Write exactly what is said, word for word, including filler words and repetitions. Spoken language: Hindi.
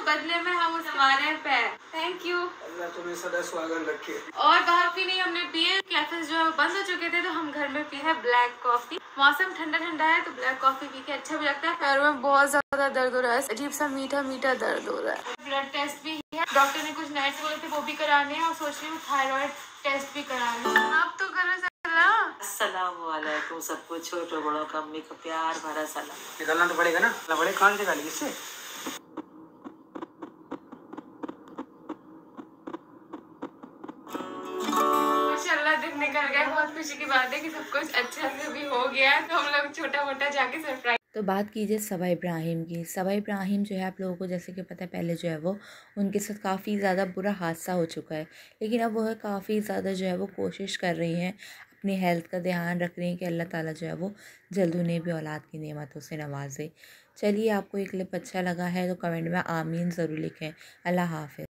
बदले में हम उस हमारे पे। थैंक यू, अल्लाह तुम्हें सदा सुहागन रखे। और बाहर की नहीं हमने पिए, कैफे जो है बंद हो चुके थे तो हम घर में पी है ब्लैक कॉफी। मौसम ठंडा ठंडा है तो ब्लैक कॉफी पी के अच्छा भी लगता है। पैर में बहुत ज्यादा दर्द हो रहा है, अजीब सा मीठा मीठा दर्द हो रहा है। ब्लड टेस्ट भी है, डॉक्टर ने कुछ नाइट्स बोले थे वो भी कराने हैं, और सोच रही हूँ थायराइड टेस्ट भी करा लूं। आप तो करो सलाम। अस्सलाम वालेकुम सबको, छोटो बड़ों का अम्मी का प्यार भरा सलाम। निकलना तो पड़ेगा ना, ना बड़े कहाँ निकालेगी इससे। माशाल्लाह दिन निकल गया, बहुत खुशी की बात है कि सब कुछ अच्छे से भी हो गया। तो हम लोग छोटा मोटा जाके सरप्राइज। तो बात कीजिए सबा इब्राहिम की। सबा इब्राहिम जो है आप लोगों को जैसे कि पता है पहले जो है वो उनके साथ काफ़ी ज़्यादा बुरा हादसा हो चुका है, लेकिन अब वह काफ़ी ज़्यादा जो है वो कोशिश कर रही हैं, अपनी हेल्थ का ध्यान रख रही हैं कि अल्लाह ताला जो है वो जल्द उन्हें भी औलाद की नेमतों से नवाजे। चलिए, आपको ये क्लिप अच्छा लगा है तो कमेंट में आमीन ज़रूर लिखें। अल्लाह हाफ़िज़।